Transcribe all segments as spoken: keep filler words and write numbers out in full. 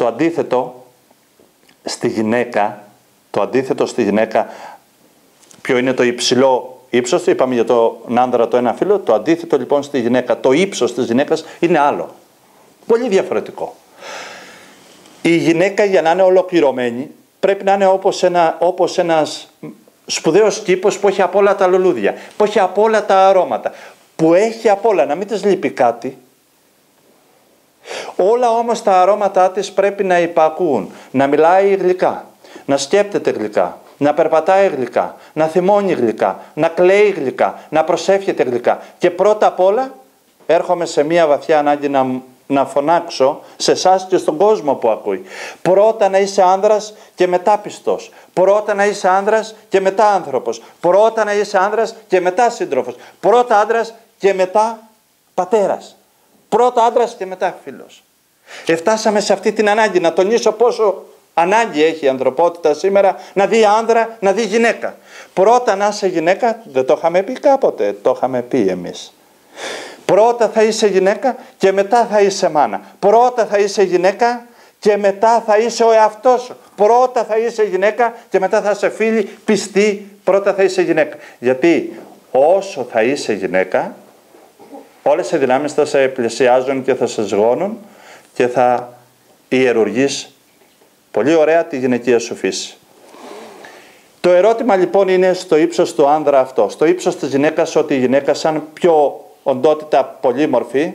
Το αντίθετο στη γυναίκα, το αντίθετο στη γυναίκα, ποιο είναι το υψηλό ύψος, είπαμε για τον άνδρα το ένα φύλλο, το αντίθετο λοιπόν στη γυναίκα, το ύψος της γυναίκας είναι άλλο. Πολύ διαφορετικό. Η γυναίκα για να είναι ολοκληρωμένη πρέπει να είναι όπως, ένα, όπως ένας σπουδαίος κήπος που έχει απ' όλα τα λουλούδια, που έχει απ' όλα τα αρώματα, που έχει απ' όλα, να μην της λείπει κάτι. Όλα όμως τα αρώματά της πρέπει να υπακούουν, να μιλάει γλυκά, να σκέπτεται γλυκά, να περπατάει γλυκά, να θυμώνει γλυκά, να κλαίει γλυκά, να προσεύχεται γλυκά. Και πρώτα απ' όλα έρχομαι σε μια βαθιά ανάγκη να, να φωνάξω σε εσάς και στον κόσμο που ακούει. Πρώτα να είσαι άνδρας και μετά πιστός. Πρώτα να είσαι άνδρας και μετά άνθρωπος. Πρώτα να είσαι άνδρας και μετά σύντροφος. Πρώτα άνδρας και μετά πατέρας. Πρώτα άντρας και μετά φίλος. Εφτάσαμε σε αυτή την ανάγκη, να τονίσω πόσο ανάγκη έχει η ανθρωπότητα σήμερα να δει άνδρα, να δει γυναίκα. Πρώτα να είσαι γυναίκα, δεν το είχαμε πει κάποτε, το είχαμε πει εμείς. Πρώτα θα είσαι γυναίκα και μετά θα είσαι μάνα. Πρώτα θα είσαι γυναίκα και μετά θα είσαι ο εαυτός σου. Πρώτα θα είσαι γυναίκα και μετά θα είσαι φίλη, πιστή. Πρώτα θα είσαι γυναίκα. Γιατί όσο θα είσαι γυναίκα, όλες οι δυνάμεις θα σε πλησιάζουν και θα σε σγώνουν και θα ιερουργείς πολύ ωραία τη γυναικεία σου φύση. Το ερώτημα λοιπόν είναι στο ύψος του άνδρα αυτό, στο ύψος της γυναίκας, ότι η γυναίκα σαν πιο οντότητα πολύμορφη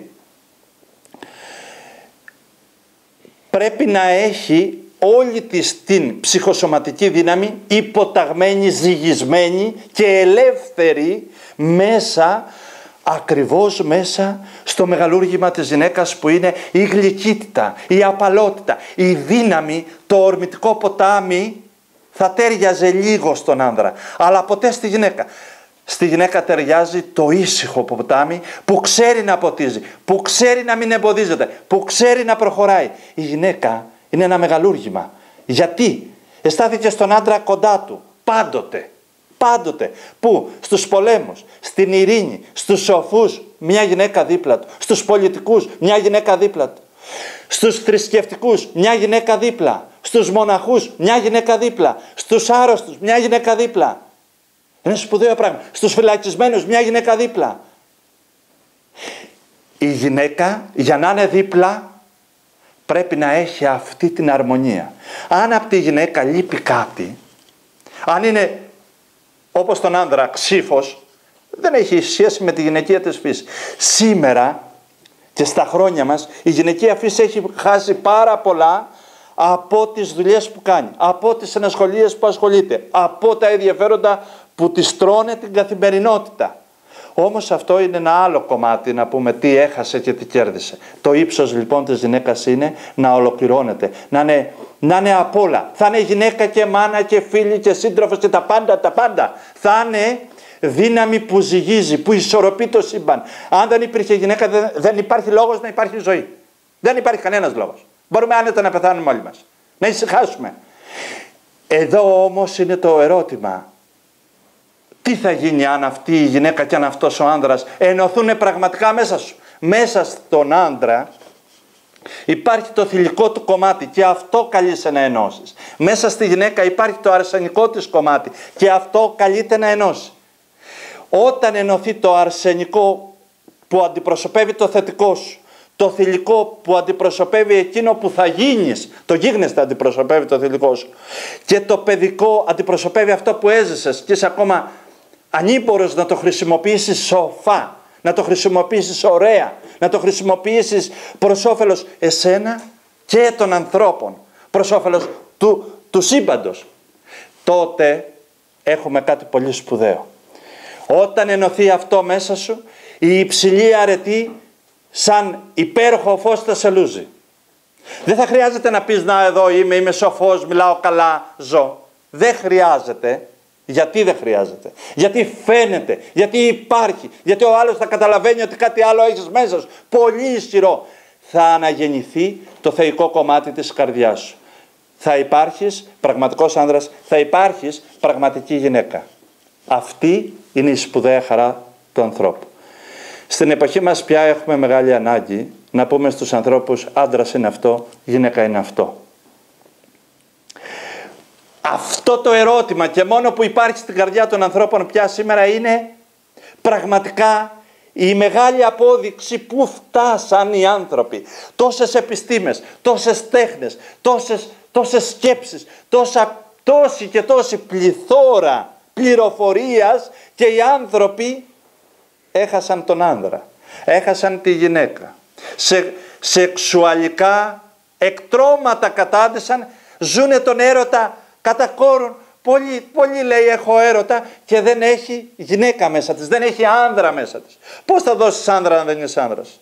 πρέπει να έχει όλη της την ψυχοσωματική δύναμη υποταγμένη, ζυγισμένη και ελεύθερη μέσα, ακριβώς μέσα στο μεγαλούργημα της γυναίκας που είναι η γλυκύτητα, η απαλότητα, η δύναμη, το ορμητικό ποτάμι θα τέριαζε λίγο στον άνδρα, αλλά ποτέ στη γυναίκα. Στη γυναίκα ταιριάζει το ήσυχο ποτάμι που ξέρει να ποτίζει, που ξέρει να μην εμποδίζεται, που ξέρει να προχωράει. Η γυναίκα είναι ένα μεγαλούργημα. Γιατί αισθάθηκε στον άντρα κοντά του, πάντοτε. Πάντοτε. Πού? Στους πολέμους, στην ειρήνη, στους σοφούς, μια γυναίκα δίπλα του. Στους πολιτικούς, μια γυναίκα δίπλα του. Στους θρησκευτικούς, μια γυναίκα δίπλα. Στους μοναχούς, μια γυναίκα δίπλα. Στους άρρωστους, μια γυναίκα δίπλα. Είναι σπουδαίο πράγμα. Στους φυλακισμένους, μια γυναίκα δίπλα. Η γυναίκα, για να είναι δίπλα, πρέπει να έχει αυτή την αρμονία. Αν από τη γυναίκα λείπει κάτι, αν είναι όπως τον άνδρα ξύφος, δεν έχει σχέση με τη γυναικεία της φύση. Σήμερα και στα χρόνια μας η γυναικεία φύση έχει χάσει πάρα πολλά από τις δουλειές που κάνει, από τις ενασχολίες που ασχολείται, από τα ενδιαφέροντα που της τρώνε την καθημερινότητα. Όμως αυτό είναι ένα άλλο κομμάτι, να πούμε τι έχασε και τι κέρδισε. Το ύψος λοιπόν της γυναίκας είναι να ολοκληρώνεται, να είναι, να είναι απ' όλα. Θα είναι γυναίκα και μάνα και φίλη και σύντροφος και τα πάντα, τα πάντα. Θα είναι δύναμη που ζυγίζει, που ισορροπεί το σύμπαν. Αν δεν υπήρχε γυναίκα, δεν, δεν υπάρχει λόγος να υπάρχει ζωή. Δεν υπάρχει κανένας λόγος. Μπορούμε άνετα να πεθάνουμε όλοι μας. Να ησυχάσουμε. Εδώ όμως είναι το ερώτημα. Τι θα γίνει αν αυτή η γυναίκα και αν αυτός ο άνδρας ενωθούν πραγματικά μέσα σου? Μέσα στον άνδρα υπάρχει το θηλυκό του κομμάτι και αυτό καλείσαι να ενώσεις. Μέσα στη γυναίκα υπάρχει το αρσενικό της κομμάτι και αυτό καλείται να ενώσει. Όταν ενωθεί το αρσενικό που αντιπροσωπεύει το θετικό σου, το θηλυκό που αντιπροσωπεύει εκείνο που θα γίνεις, το γίγνεσθε αντιπροσωπεύει το θηλυκό σου, και το παιδικό αντιπροσωπεύει αυτό που έζησες και είσαι ακόμα ανήπορος να το χρησιμοποιήσεις σοφά, να το χρησιμοποιήσεις ωραία, να το χρησιμοποιήσεις προς όφελος εσένα και των ανθρώπων, προς όφελος του, του σύμπαντος, τότε έχουμε κάτι πολύ σπουδαίο. Όταν ενωθεί αυτό μέσα σου, η υψηλή αρετή σαν υπέροχο φως θα σε λούζει. Δεν θα χρειάζεται να πεις να εδώ είμαι, είμαι σοφός, μιλάω καλά, ζω. Δεν χρειάζεται. Γιατί δεν χρειάζεται? Γιατί φαίνεται, γιατί υπάρχει, γιατί ο άλλος θα καταλαβαίνει ότι κάτι άλλο έχεις μέσα σου. Πολύ ισχυρό. Θα αναγεννηθεί το θεϊκό κομμάτι της καρδιάς σου. Θα υπάρχεις πραγματικός άνδρας, θα υπάρχεις πραγματική γυναίκα. Αυτή είναι η σπουδαία χαρά του ανθρώπου. Στην εποχή μας πια έχουμε μεγάλη ανάγκη να πούμε στους ανθρώπους άντρας είναι αυτό, γυναίκα είναι αυτό. Αυτό το ερώτημα και μόνο που υπάρχει στην καρδιά των ανθρώπων πια σήμερα είναι πραγματικά η μεγάλη απόδειξη που φτάσαν οι άνθρωποι. Τόσες επιστήμες, τόσες τέχνες, τόσες, τόσες σκέψεις, τόσα, τόση και τόση πληθώρα πληροφορίας και οι άνθρωποι έχασαν τον άνδρα, έχασαν τη γυναίκα. Σε, σεξουαλικά εκτρώματα κατάντησαν, ζουνε τον έρωτα κατά κόρον. Πολύ, πολύ λέει έχω έρωτα και δεν έχει γυναίκα μέσα της, δεν έχει άνδρα μέσα της. Πώς θα δώσεις άνδρα αν δεν είσαι άνδρας?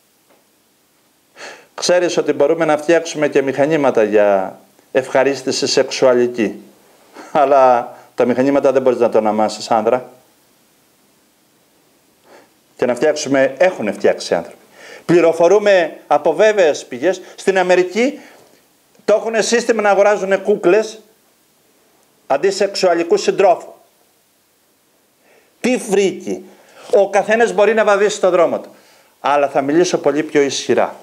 Ξέρεις ότι μπορούμε να φτιάξουμε και μηχανήματα για ευχαρίστηση σεξουαλική. Αλλά τα μηχανήματα δεν μπορείς να το ονομάσεις άνδρα. Και να φτιάξουμε, έχουν φτιάξει άνθρωποι. Πληροφορούμε από βέβαιες πηγές. Στην Αμερική το έχουν σύστημα να αγοράζουν κούκλες αντί σεξουαλικού συντρόφου. Τι φρίκι! Ο καθένας μπορεί να βαδίσει στον δρόμο του. Αλλά θα μιλήσω πολύ πιο ισχυρά.